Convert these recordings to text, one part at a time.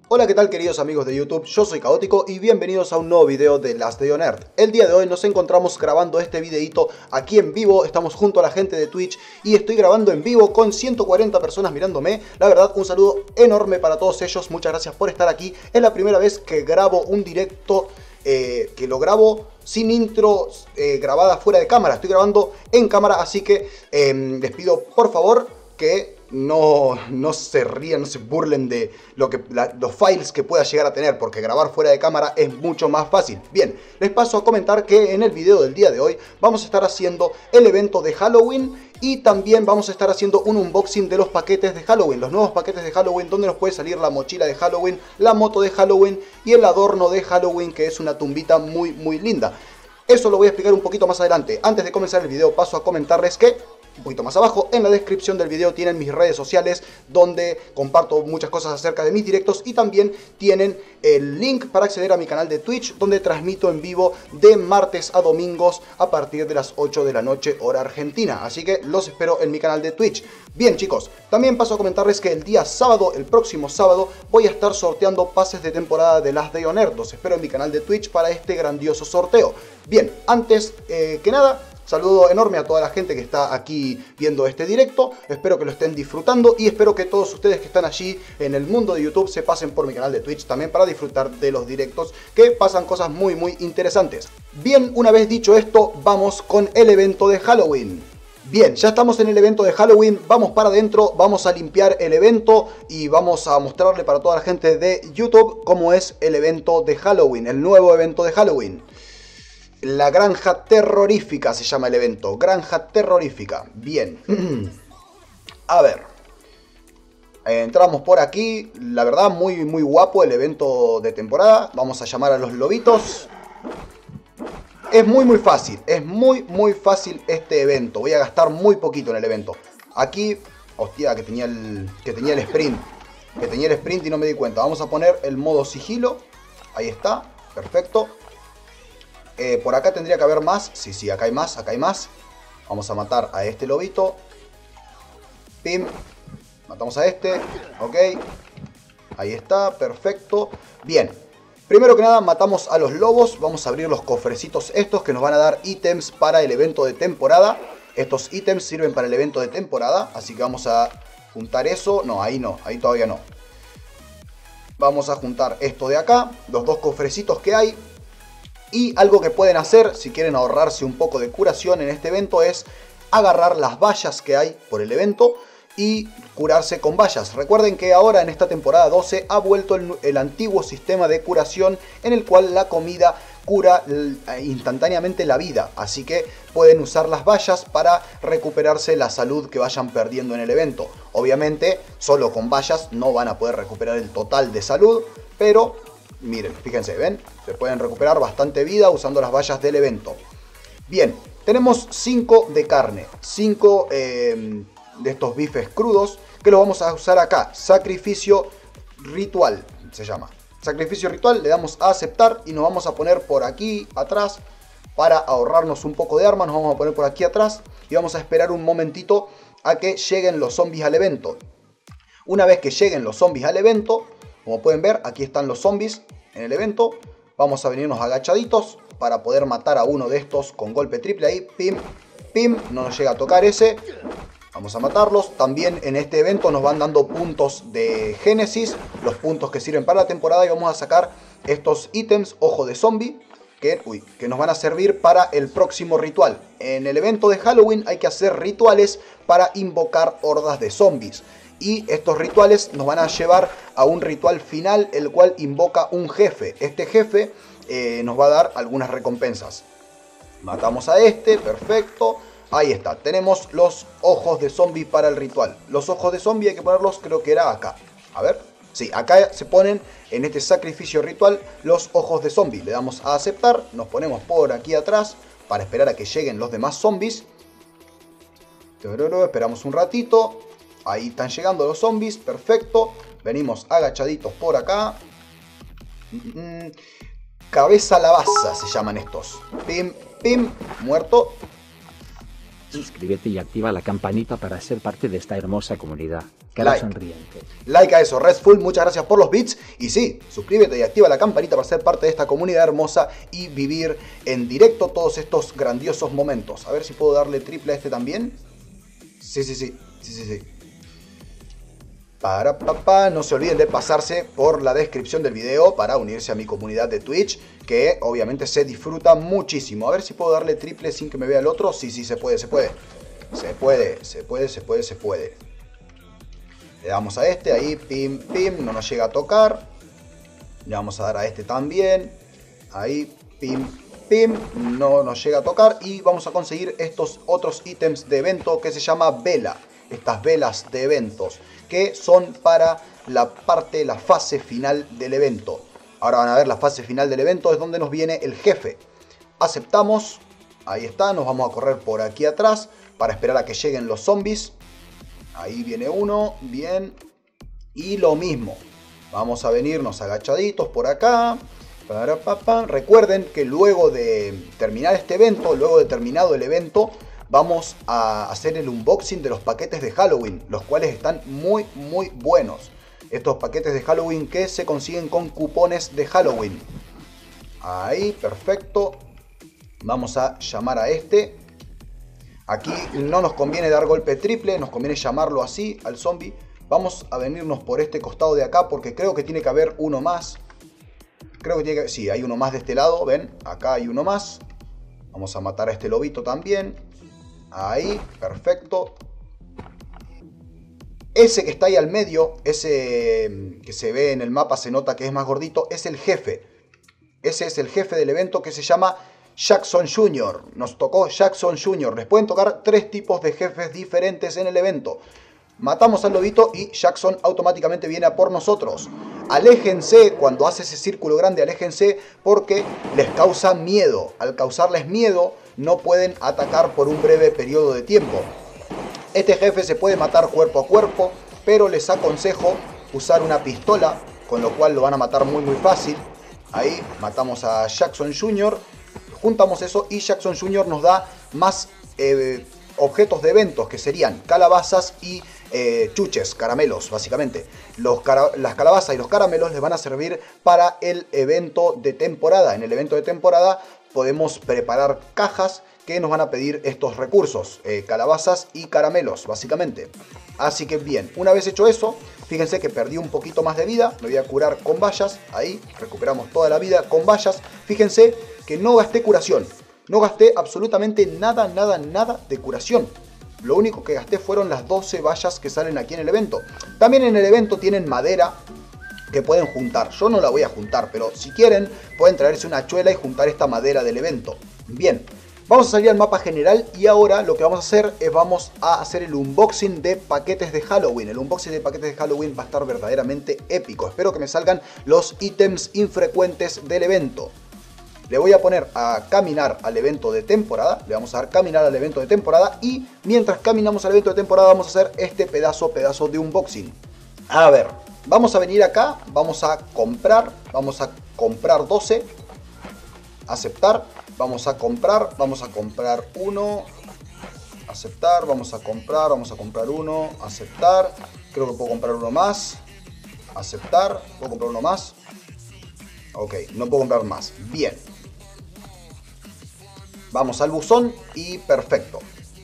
Hola, ¿qué tal queridos amigos de YouTube? Yo soy Caótico y bienvenidos a un nuevo video de Last Day on Earth. El día de hoy nos encontramos grabando este videito aquí en vivo, estamos junto a la gente de Twitch y estoy grabando en vivo con 140 personas mirándome. La verdad, un saludo enorme para todos ellos, muchas gracias por estar aquí. Es la primera vez que grabo un directo, que lo grabo sin intro, grabada fuera de cámara. Estoy grabando en cámara, así que les pido por favor que no se rían, no se burlen de los files que pueda llegar a tener, porque grabar fuera de cámara es mucho más fácil. Bien, les paso a comentar que en el video del día de hoy vamos a estar haciendo el evento de Halloween y también vamos a estar haciendo un unboxing de los paquetes de Halloween, los nuevos paquetes de Halloween, donde nos puede salir la mochila de Halloween, la moto de Halloween y el adorno de Halloween, que es una tumbita muy linda. Eso lo voy a explicar un poquito más adelante. Antes de comenzar el video paso a comentarles que un poquito más abajo en la descripción del video tienen mis redes sociales, donde comparto muchas cosas acerca de mis directos, y también tienen el link para acceder a mi canal de Twitch, donde transmito en vivo de martes a domingos a partir de las 8 de la noche hora argentina. Así que los espero en mi canal de Twitch. Bien chicos, también paso a comentarles que el día sábado, el próximo sábado, voy a estar sorteando pases de temporada de Last Day on Earth. Los espero en mi canal de Twitch para este grandioso sorteo. Bien, antes que nada, saludo enorme a toda la gente que está aquí viendo este directo. Espero que lo estén disfrutando y espero que todos ustedes que están allí en el mundo de YouTube se pasen por mi canal de Twitch también para disfrutar de los directos, que pasan cosas muy interesantes. Bien, una vez dicho esto, vamos con el evento de Halloween. Bien, ya estamos en el evento de Halloween, vamos para adentro, vamos a limpiar el evento y vamos a mostrarle para toda la gente de YouTube cómo es el evento de Halloween, el nuevo evento de Halloween. La granja terrorífica se llama el evento. Granja terrorífica. Bien. A ver. Entramos por aquí. La verdad, muy guapo el evento de temporada. Vamos a llamar a los lobitos. Es muy fácil. Es muy fácil este evento. Voy a gastar muy poquito en el evento. Aquí. Hostia, que tenía el sprint. Que tenía el sprint y no me di cuenta. Vamos a poner el modo sigilo. Ahí está. Perfecto. Por acá tendría que haber más. Sí, acá hay más, acá hay más. Vamos a matar a este lobito. Pim. Matamos a este. Ok. Ahí está, perfecto. Bien. Primero que nada matamos a los lobos. Vamos a abrir los cofrecitos estos que nos van a dar ítems para el evento de temporada. Estos ítems sirven para el evento de temporada. Así que vamos a juntar eso. No, ahí todavía no. Vamos a juntar esto de acá. Los dos cofrecitos que hay. Y algo que pueden hacer si quieren ahorrarse un poco de curación en este evento es agarrar las vallas que hay por el evento y curarse con vallas. Recuerden que ahora en esta temporada 12 ha vuelto el antiguo sistema de curación en el cual la comida cura instantáneamente la vida. Así que pueden usar las vallas para recuperarse la salud que vayan perdiendo en el evento. Obviamente solo con vallas no van a poder recuperar el total de salud, pero miren, fíjense, ¿ven? Se pueden recuperar bastante vida usando las vallas del evento. Bien, tenemos 5 de carne, 5 de estos bifes crudos que los vamos a usar acá. Sacrificio ritual se llama. Sacrificio ritual, le damos a aceptar y nos vamos a poner por aquí atrás para ahorrarnos un poco de armas. Nos vamos a poner por aquí atrás y vamos a esperar un momentito a que lleguen los zombies al evento. Una vez que lleguen los zombies al evento, como pueden ver, aquí están los zombies en el evento. Vamos a venirnos agachaditos para poder matar a uno de estos con golpe triple ahí. Pim, pim. No nos llega a tocar ese. Vamos a matarlos. También en este evento nos van dando puntos de Génesis. Los puntos que sirven para la temporada. Y vamos a sacar estos ítems, ojo de zombie, que nos van a servir para el próximo ritual. En el evento de Halloween hay que hacer rituales para invocar hordas de zombies. Y estos rituales nos van a llevar a un ritual final, el cual invoca un jefe. Este jefe nos va a dar algunas recompensas. Matamos a este, perfecto. Ahí está, tenemos los ojos de zombie para el ritual. Los ojos de zombie hay que ponerlos, creo que era acá. A ver, sí, acá se ponen en este sacrificio ritual los ojos de zombie. Le damos a aceptar, nos ponemos por aquí atrás para esperar a que lleguen los demás zombies. Esperamos un ratito. Ahí están llegando los zombies, perfecto. Venimos agachaditos por acá. Cabeza lavaza se llaman estos. Pim, pim, muerto. Suscríbete y activa la campanita para ser parte de esta hermosa comunidad. Cara sonriente. Like a eso, Redful, muchas gracias por los bits. Y sí, suscríbete y activa la campanita para ser parte de esta comunidad hermosa y vivir en directo todos estos grandiosos momentos. A ver si puedo darle triple a este también. Sí. No se olviden de pasarse por la descripción del video para unirse a mi comunidad de Twitch, que obviamente se disfruta muchísimo. A ver si puedo darle triple sin que me vea el otro. Sí, se puede. Se puede. Le damos a este, ahí, pim, no nos llega a tocar. Le vamos a dar a este también. Ahí, pim, no nos llega a tocar. Y vamos a conseguir estos otros ítems de evento que se llama vela. Estas velas de eventos, que son para la fase final del evento. Ahora van a ver, la fase final del evento es donde nos viene el jefe. Aceptamos, ahí está, nos vamos a correr por aquí atrás para esperar a que lleguen los zombies. Ahí viene uno, bien. Y lo mismo, vamos a venirnos agachaditos por acá. Recuerden que luego de terminar este evento, luego de terminado el evento, vamos a hacer el unboxing de los paquetes de Halloween, los cuales están muy buenos. Estos paquetes de Halloween que se consiguen con cupones de Halloween. Ahí, perfecto. Vamos a llamar a este. Aquí no nos conviene dar golpe triple, nos conviene llamarlo así al zombie. Vamos a venirnos por este costado de acá porque creo que tiene que haber uno más. Sí, hay uno más de este lado, ven, acá hay uno más. Vamos a matar a este lobito también. Ahí, perfecto. Ese que está ahí al medio, ese que se ve en el mapa, se nota que es más gordito, es el jefe. Ese es el jefe del evento que se llama Jackson Jr. Nos tocó Jackson Jr. Les pueden tocar 3 tipos de jefes diferentes en el evento. Matamos al lobito y Jackson automáticamente viene a por nosotros. Aléjense, cuando hace ese círculo grande, aléjense porque les causa miedo. Al causarles miedo, no pueden atacar por un breve periodo de tiempo. Este jefe se puede matar cuerpo a cuerpo, pero les aconsejo usar una pistola, con lo cual lo van a matar muy fácil. Ahí matamos a Jackson Jr., juntamos eso y Jackson Jr. nos da más objetos de eventos, que serían calabazas y chuches, caramelos, básicamente. Las calabazas y los caramelos les van a servir para el evento de temporada. En el evento de temporada podemos preparar cajas que nos van a pedir estos recursos, calabazas y caramelos, básicamente. Así que bien, una vez hecho eso, fíjense que perdí un poquito más de vida, me voy a curar con vallas, ahí, recuperamos toda la vida con vallas. Fíjense que no gasté curación, no gasté absolutamente nada de curación. Lo único que gasté fueron las 12 vallas que salen aquí en el evento. También en el evento tienen madera que pueden juntar. Yo no la voy a juntar, pero si quieren pueden traerse una hachuela y juntar esta madera del evento. Bien, vamos a salir al mapa general y ahora lo que vamos a hacer es vamos a hacer el unboxing de paquetes de Halloween. El unboxing de paquetes de Halloween va a estar verdaderamente épico. Espero que me salgan los ítems infrecuentes del evento. Le voy a poner a caminar al evento de temporada. Le vamos a dar caminar al evento de temporada. Y mientras caminamos al evento de temporada vamos a hacer este pedazo de unboxing. A ver, vamos a venir acá. Vamos a comprar 12. Aceptar. Vamos a comprar uno. Aceptar. Vamos a comprar uno. Aceptar. Creo que puedo comprar uno más. Aceptar. ¿Puedo comprar uno más? Ok, no puedo comprar más. Bien. Vamos al buzón y perfecto.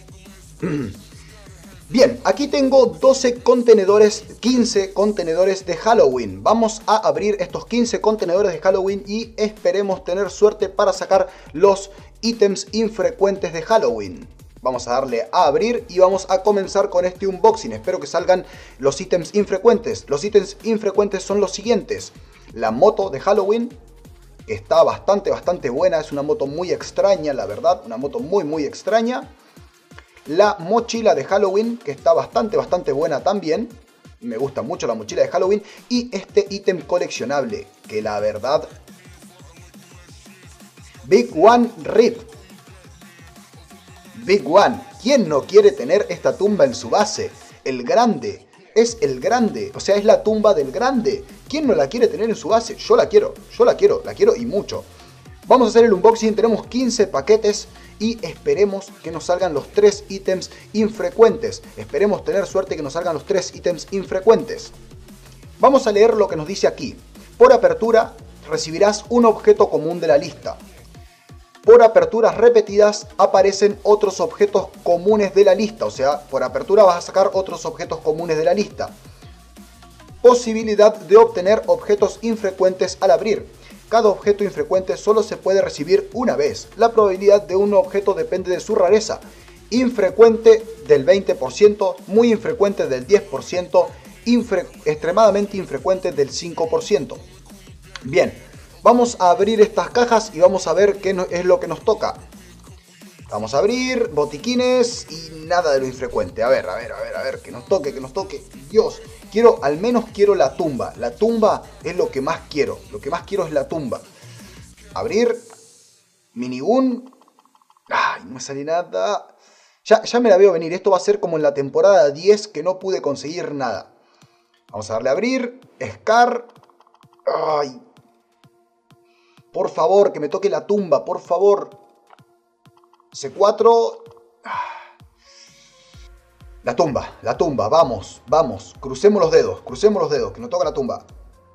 Bien, aquí tengo 12 contenedores, 15 contenedores de Halloween. Vamos a abrir estos 15 contenedores de Halloween y esperemos tener suerte para sacar los ítems infrecuentes de Halloween. Vamos a darle a abrir y vamos a comenzar con este unboxing. Espero que salgan los ítems infrecuentes. Los ítems infrecuentes son los siguientes. La moto de Halloween, que está bastante buena. Es una moto muy extraña, la verdad. Una moto muy extraña. La mochila de Halloween, que está bastante buena también. Me gusta mucho la mochila de Halloween. Y este ítem coleccionable, que la verdad... Big One Rip. Big One. ¿Quién no quiere tener esta tumba en su base? El grande. Es el grande. O sea, es la tumba del grande. ¿Quién no la quiere tener en su base? Yo la quiero y mucho. Vamos a hacer el unboxing, tenemos 15 paquetes y esperemos que nos salgan los 3 ítems infrecuentes. Esperemos tener suerte que nos salgan los 3 ítems infrecuentes. Vamos a leer lo que nos dice aquí. Por apertura recibirás un objeto común de la lista. Por aperturas repetidas aparecen otros objetos comunes de la lista. O sea, por apertura vas a sacar otros objetos comunes de la lista. Posibilidad de obtener objetos infrecuentes al abrir. Cada objeto infrecuente solo se puede recibir una vez. La probabilidad de un objeto depende de su rareza. Infrecuente del 20%, muy infrecuente del 10%, extremadamente infrecuente del 5%. Bien, vamos a abrir estas cajas y vamos a ver qué es lo que nos toca. Vamos a abrir botiquines y nada de lo infrecuente. A ver, que nos toque, que nos toque. Dios, al menos quiero la tumba. La tumba es lo que más quiero. Lo que más quiero es la tumba. Abrir. Minigun. Ay, no me sale nada. Ya me la veo venir. Esto va a ser como en la temporada 10 que no pude conseguir nada. Vamos a darle a abrir. Scar. Ay. Por favor, que me toque la tumba, por favor. C4. La tumba, vamos. Crucemos los dedos, que nos toca la tumba.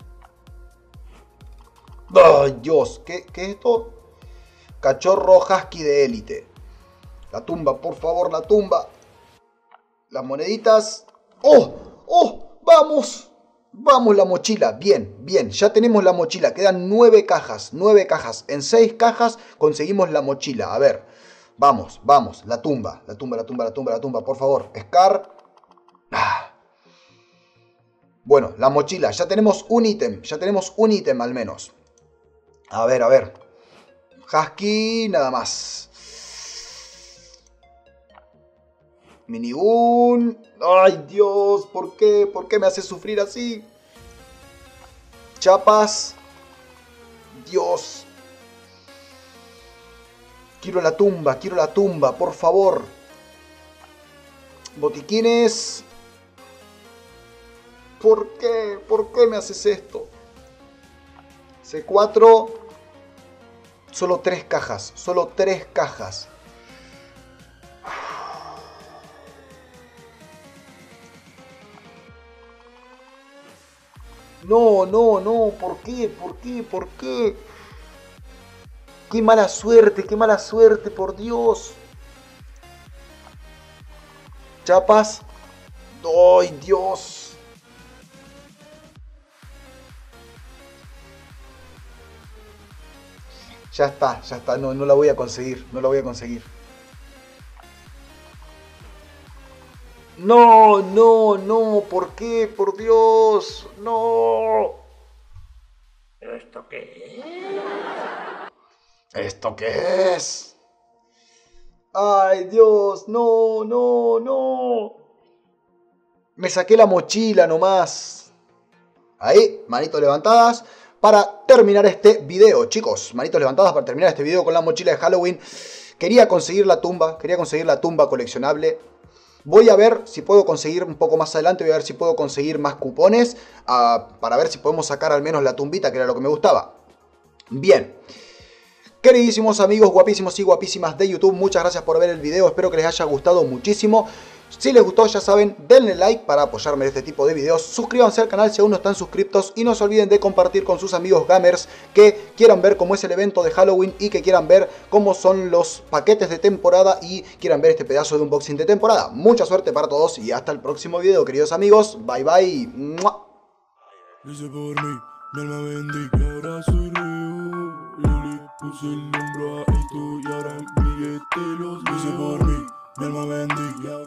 ¡Ay, Dios! ¿Qué es esto? Cachorro husky de élite. La tumba, por favor, la tumba. Las moneditas. ¡Oh! ¡Vamos! Vamos, la mochila. Bien. Ya tenemos la mochila. Quedan 9 cajas. En 6 cajas conseguimos la mochila. A ver. Vamos. La tumba. Por favor. Scar. Bueno, la mochila. Ya tenemos un ítem. Al menos. A ver. Husky. Nada más. Minigun. ¡Ay, Dios! ¿Por qué? ¿Por qué me hace sufrir así? Chapas. Dios. Quiero la tumba, por favor. Botiquines. ¿Por qué? ¿Por qué me haces esto? C4. Solo 3 cajas. No. ¿Por qué? ¡Qué mala suerte, por Dios! Chapas. ¡Ay, Dios! Ya está. No la voy a conseguir. No. ¿Por qué? Por Dios. No. ¿Esto qué es? ¿Esto qué es? ¡Ay, Dios! No. Me saqué la mochila nomás. Ahí, manitos levantadas para terminar este video, chicos. Manitos levantadas para terminar este video con la mochila de Halloween. Quería conseguir la tumba coleccionable. Voy a ver si puedo conseguir un poco más adelante, voy a ver si puedo conseguir más cupones para ver si podemos sacar al menos la tumbita, que era lo que me gustaba. Bien. Queridísimos amigos guapísimos y guapísimas de YouTube, muchas gracias por ver el video, espero que les haya gustado muchísimo. Si les gustó, ya saben, denle like para apoyarme en este tipo de videos. Suscríbanse al canal si aún no están suscriptos y no se olviden de compartir con sus amigos gamers que quieran ver cómo es el evento de Halloween y que quieran ver cómo son los paquetes de temporada y quieran ver este pedazo de unboxing de temporada. Mucha suerte para todos y hasta el próximo video, queridos amigos. Bye bye. ¡Mua! Hice por mí, mi alma bendí y ahora soy reo. Yo le puse el hombro a esto y ahora en billete los veo. Hice por mí, mi alma bendí y ahora